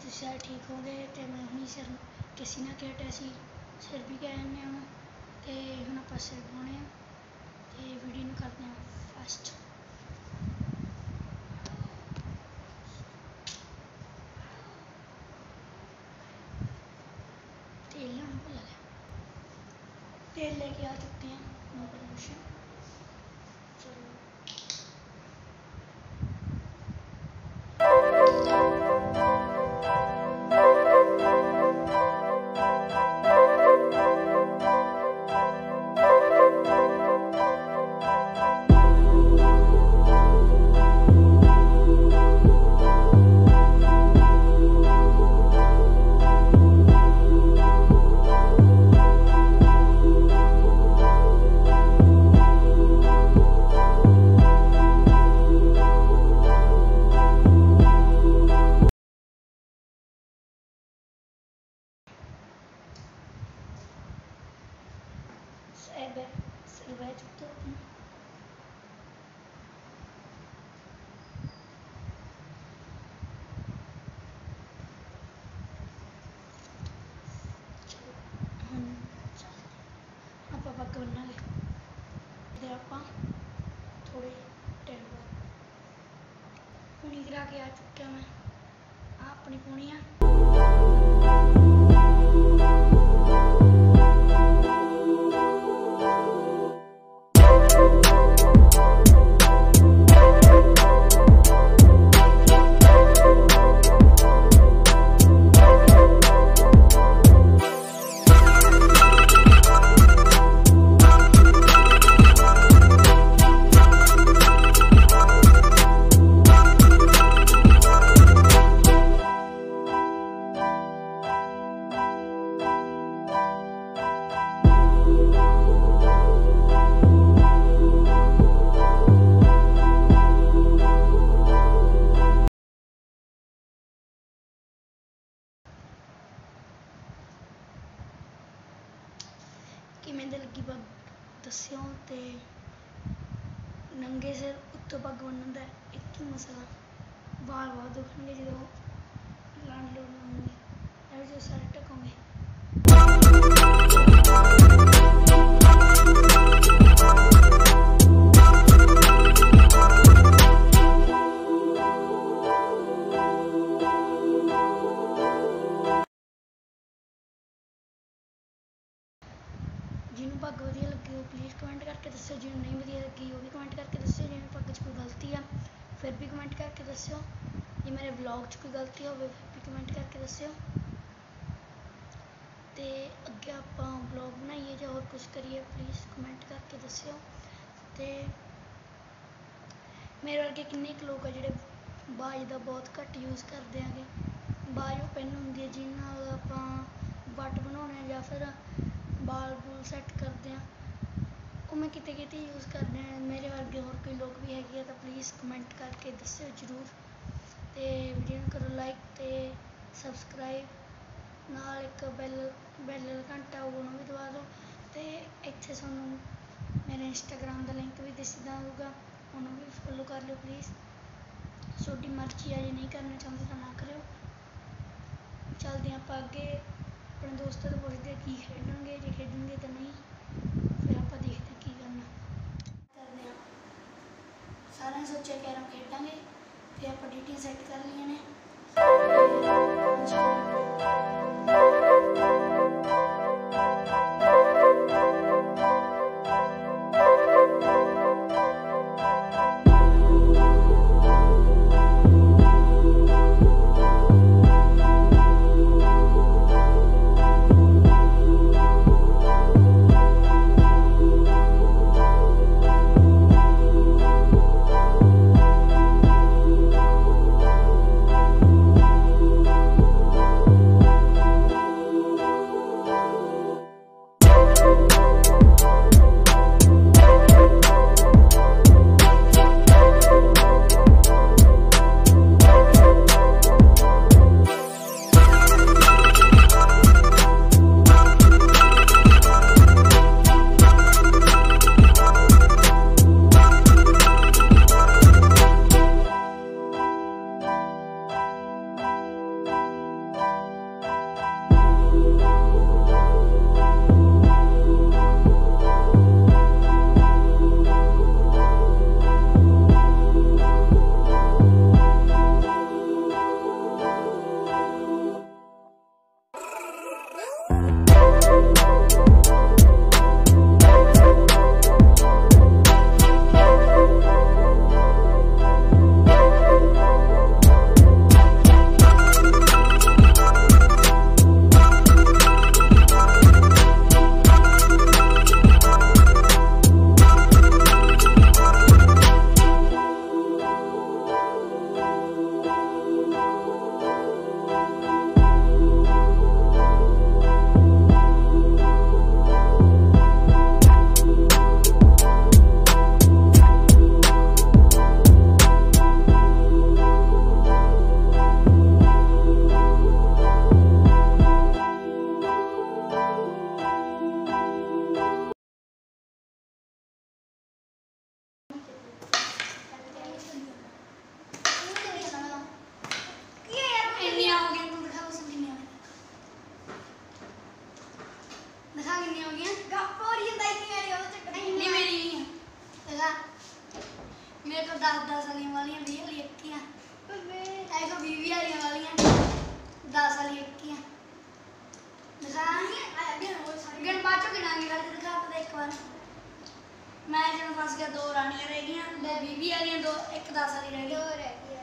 सिर ठीक हो गए तो मैं हुणी सिर किसी ना के हटिया सी सिर भी कह आने हम तो हम आप सिर बनाने तो वीडियो में करते हैं फास्ट। तेल लाना भुला लिया, तेल लेके आ चुके हैं, नो प्रमोशन। चलो सिलवाया चुकते अपना आप पग बनना आप थोड़े टाइम बाद पूनी करा के आ चुका मैं अपनी पूनियाँ किमें लगी पग दस्यो तो नंगे सिर उत्तों पग बनने का एक ही मसला बाल बहुत दुखने जो लाने लाऊंगी जो सारे टकोंगे। जिन्होंने पग वधिया लगी वो प्लीज़ कमेंट करके दस्यो, जिन्होंने नहीं वधिया लगी वो भी कमेंट करके दस्यो, जिन्हें पग च कोई गलती है फिर भी कमेंट करके दस्यो, जे मेरे ब्लॉग च कोई गलती हो फिर भी कमेंट करके दस्यो। तो अगे आप ब्लॉग बनाइए या और कुछ करिए प्लीज़ कमेंट करके दस्यो। तो मेरे वर्गे किन्ने लोग है जोड़े बाज का बहुत घट यूज़ करते हैं। बाज वो पेन होंगी है जिन्होंने आप बट बनाने या फिर बाल बूल सैट करते हैं वो मैं किते किते यूज़ करते हैं। मेरे वर्गे और कोई लोग भी है तो प्लीज़ कमेंट करके दस्यो जरूर। तो वीडियो करो लाइक तो सबसक्राइब नाल एक बैल घंटा उन्होंने भी दबा दो। तो इतने सूँ मेरे इंस्टाग्राम का लिंक भी दिसदा होगा उन्होंने भी फॉलो कर लो प्लीज़। छोटी मर्जी है, नहीं करना चाहते तो ना करो। चलते हैं आप आगे अपने दोस्तों को पूछते की खेलेंगे, जो खेलेंगे तो नहीं फिर आप देखते की करना करते हैं। सारे सोचा कैरम खेलेंगे फिर आप डीटी सैट कर लिया ने। 1 मैं जब फंस गया 2 रानियां रह गई, 2 बीबी आ गई, 2 1 10 वाली रह गई। 2 रह गई।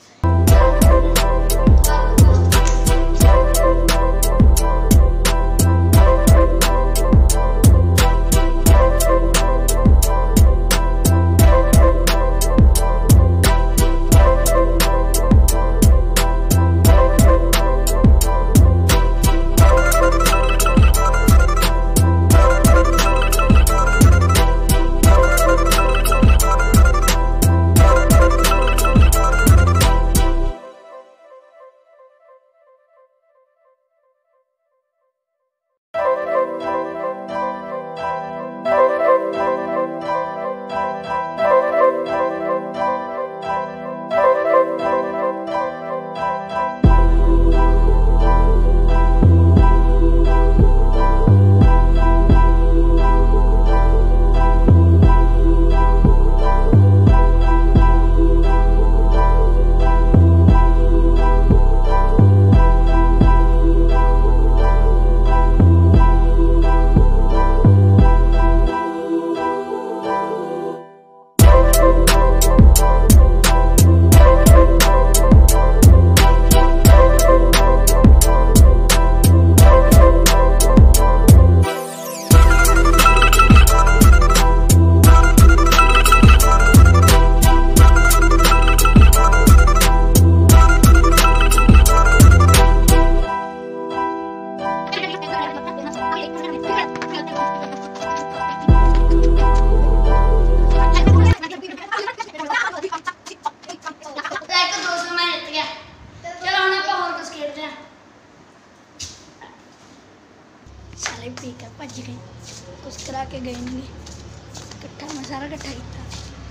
साले पीकर भज गए, कुछ करा के गए नहीं, इकट्ठा मैं सारा इकट्ठा किया।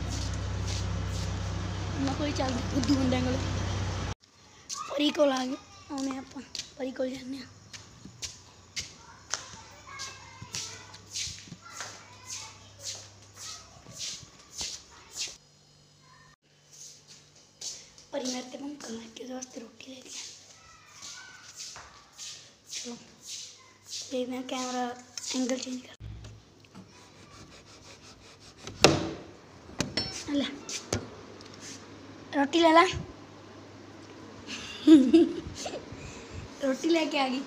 मैं कोई चल बुद्धू बंदे को परी को आ गए, आने आप परी को जाने। परी मेरे को करना के वास्ते रोटी लेके चलो देखते हैं, कैमरा एंगल चेंज कर। ले रोटी ले ला रोटी लेके आ गई।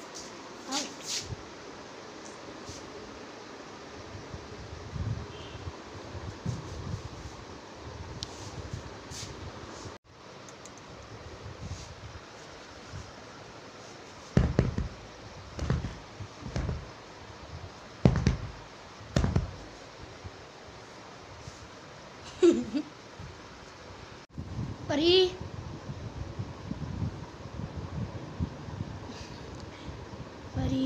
परी परी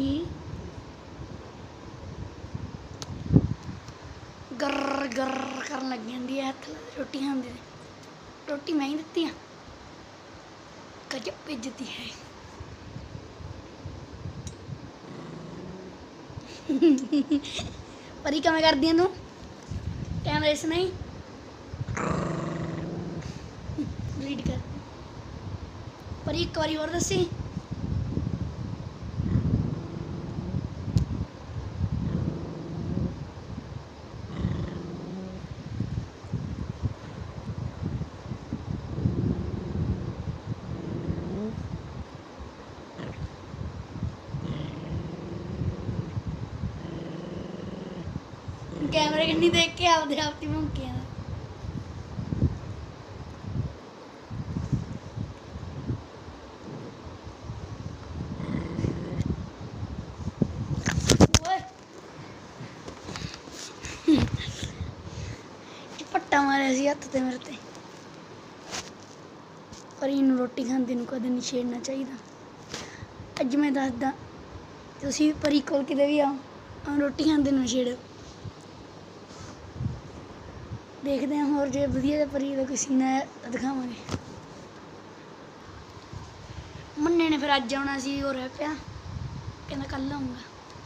गर गर करन लग जाती है, रोटी खाती रोटी मैं ही दिती है, गजब बेइज्जती है। परी क्या कर दी तू कैमरे से नहीं रीड कर। पर एक बारी और दसी कैमरे कन्नी देख के आपदे आप ही भौंकियां। पट्टा मारे सी हत्थ ते मेरे ते। पर इनू रोटी खांदे नू कदे नहीं छेड़ना चाहिए। अज मैं दसदा तुसीं परी कोल किते भी आओ रोटी खांदे नू छेड़ो। देखते हैं होर जो वधिया परी का कोई सीन है दिखावांगे। मन्ने ने फिर अज आना सी और रह पिया, कहना कल आऊँगा।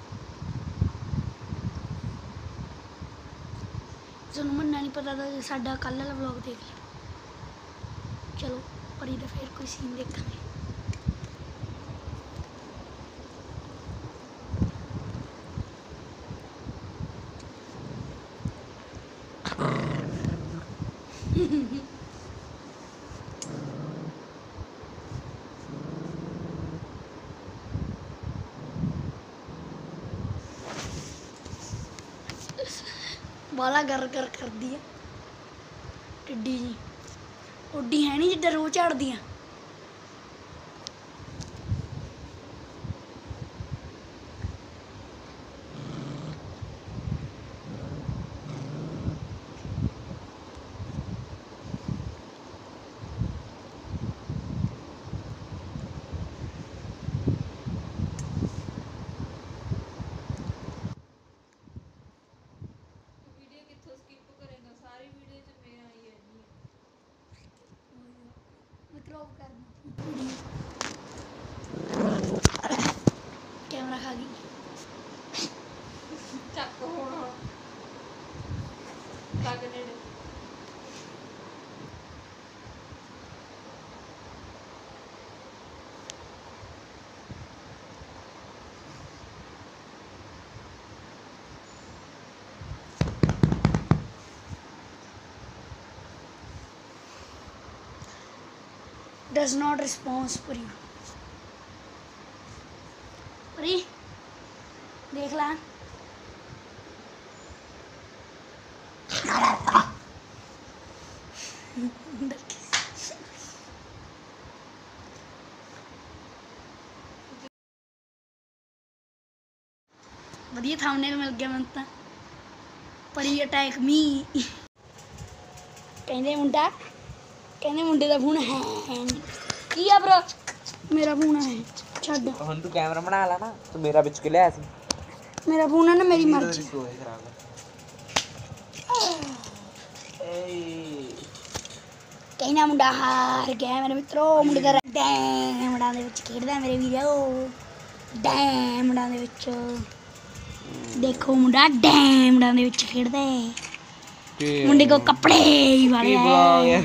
तुहानूं मन्ना नहीं पता तो साडा कल वाला व्लॉग देख लो। चलो परी का फिर कोई सीन देखांगे। वाला गर गर कर दिया टिड्डी जी उड्डी है नहीं जिद्दां रोज झाड़दियां कैमरा खा गई ਚੱਕ ਹੁਣ ਲੱਗ ਨੇੜੇ does not response परी परी देख ला ਵਧੀਆ ਥੰਬਨੇਲ ਮਿਲ ਗਿਆ ਮੈਨੂੰ ਤਾਂ ਪਰੀ ਅਟੈਕ ਮੀ ਕਹਿੰਦੇ ਮੁੰਡੇ ਦਾ ਫੋਨ ਹੈ ਕੀ ਆ ਬ్రో ਮੇਰਾ ਫੋਨ ਹੈ ਛੱਡ ਹੁਣ ਤੂੰ ਕੈਮਰਾ ਬਣਾ ਲਾ ਨਾ ਤੂੰ ਮੇਰਾ ਵਿੱਚ ਕਿ ਲਿਆ ਸੀ ਮੇਰਾ ਫੋਨ ਹੈ ਨਾ ਮੇਰੀ ਮਰਜ਼ੀ ਕਹਿੰਦਾ ਮੁੰਡਾ ਹਾਰ ਗਿਆ ਮੇਰੇ ਮਿੱਤਰੋ ਮੁੰਡੇ ਦਾ ਡੈਮੜਾਂ ਦੇ ਵਿੱਚ ਖੇਡਦਾ ਮੇਰੇ ਵੀਰੋ ਡੈਮੜਾਂ ਦੇ ਵਿੱਚ ਦੇਖੋ ਮੁੰਡਾ ਡੈਮੜਾਂ ਦੇ ਵਿੱਚ ਖੇਡਦਾ ਮੁੰਡੇ ਕੋਲ ਕੱਪੜੇ ਵਾਲੇ ਆ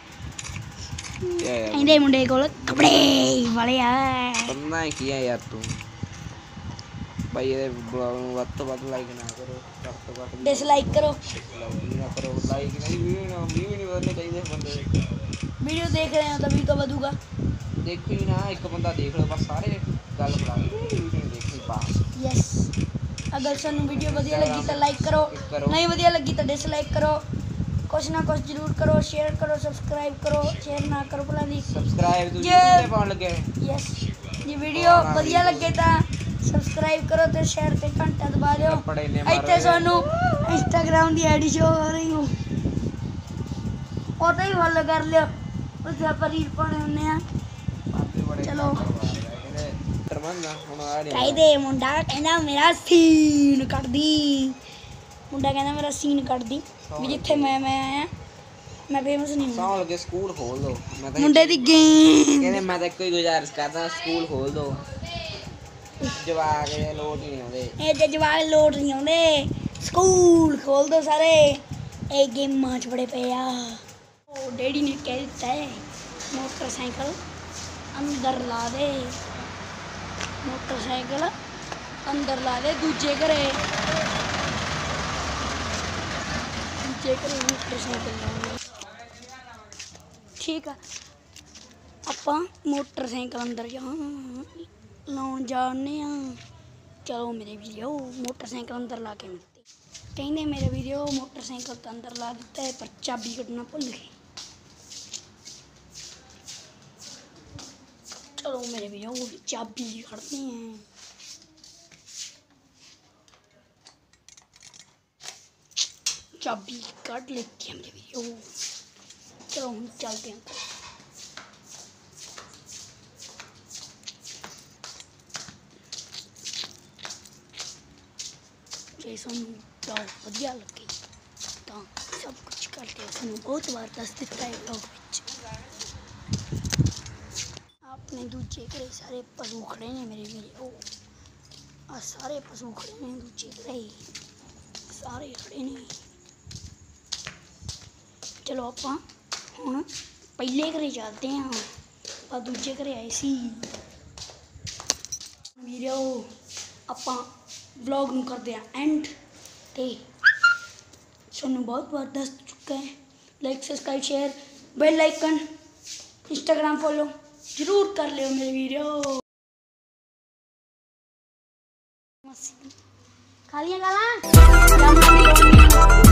ਕਹਿੰਦੇ ਮੁੰਡੇ ਕੋਲ ਕੱਪੜੇ ਵਾਲੇ ਆ ਬੰਦਾ ਕੀ ਹੈ ਯਾਰ ਤੂੰ ਭਾਈ ਇਹਦੇ ਬਲੌਗ ਨੂੰ ਵੱਧ ਤੋਂ ਵੱਧ ਲਾਈਕ ਨਾ ਕਰੋ ਵੱਧ ਤੋਂ ਵੱਧ ਡਿਸਲਾਈਕ ਕਰੋ ਨਾ ਕਰੋ ਲਾਈਕ ਨਹੀਂ ਵੀਡੀਓ ਨਹੀਂ ਵਧਣੇ ਚਾਹੀਦੇ ਬੰਦੇ ਵੀਡੀਓ ਦੇਖ ਰਹੇ ਹੋ ਤਾਂ ਵੀ ਤਾਂ ਵਧੂਗਾ ਦੇਖੋ ਹੀ ਨਾ ਇੱਕ ਬੰਦਾ ਦੇਖ ਲਓ ਬਸ ਸਾਰੇ ਗੱਲ ਬਣਾ ਵੀਡੀਓ ਦੇਖੀ ਬਸ ਯੈਸ अगर सानू वीडियो वधिया लगी तो लाइक करो नहीं वधिया लगी तो डिसलाइक करो कुछ ना कुछ जरूर करो शेयर करो सब्सक्राइब करो शेयर ना करो भला दी सब्सक्राइब तो ये पाउन लगे यस ये वीडियो वधिया लगे तो सब्सक्राइब करो तो शेयर पे घंटा दबा दो इत्थे सानू इंस्टाग्राम दी आईडी शो हो रही हो ओते ही फॉलो कर लियो उसे आप रील पाने हुन्ने आ चलो कहदे मुंडा कहना मेरा सीन कट दी मुंडा कहना मेरा सीन कट दी भी जिथे मैं आया मैं फेमस नहीं हूं लगे स्कूल खोल दो मैं मुंडे दी गेम कहने मैं तो कोई गुजारिश करदा स्कूल खोल दो जवाक लोट नहीं आउंदे ए जवाक लोट नहीं आउंदे स्कूल खोल दो सारे ए गेमां च बड़े पे आ ओ डैडी ने कह दिता है मोटरसाइकिल अंदर ला दे मोटरसाइकिल अंदर ला दे दूजे घरे मोटरसाइकिल ठीक है आपां मोटरसाइकिल अंदर लाउण जाने चलो मेरे वीडियो मोटरसाइकिल अंदर ला के मिलती कहने मेरे वीडियो मोटरसाइकिल तो अंदर ला दिता है पर चाबी कटना भुल गई चलो मेरे भैया वो चाबी खड़ते हैं चाबी काट लेती है मेरे भैया चलो हम चलते हैं जे सानू ब्लॉग वधिया लगे तो सब कुछ करके सानू बहुत बार दस दिता है ब्लॉग अपने दूजे घरे सारे पशु खड़े ने मेरे वीडियो आ सारे पशु खड़े ने दूजे घरे सारे खड़े ने चलो आपां हुण पहले घरे चलते हैं आ दूजे घरे आए सी वीडियो आपां व्लॉग नूं करदे आ एंड ते सानू बहुत बार दस चुका है like subscribe share bell icon Instagram follow जरूर कर लियो मेरे वीडियो। खा लिया गाला